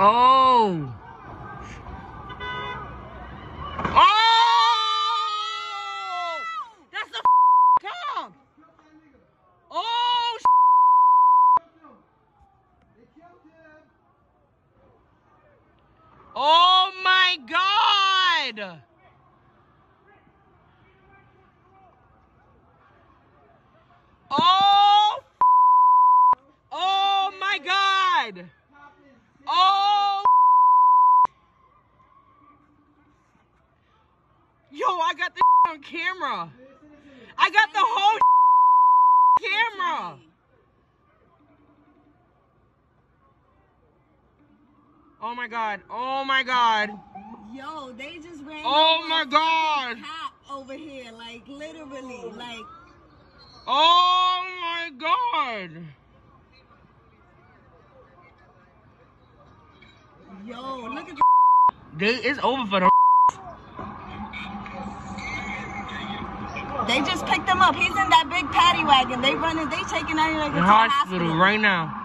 Oh! That's the cop! Oh, oh my God! Oh! Oh my God! Oh! Yo, I got this on camera. I got the whole camera. Oh my God. Oh my God. Yo, they just ran oh my God. Cop over here, like literally, like. Oh my God. Yo, look at it's over for them. They just picked him up. He's in that big paddy wagon. They taking out like in the hospital right now.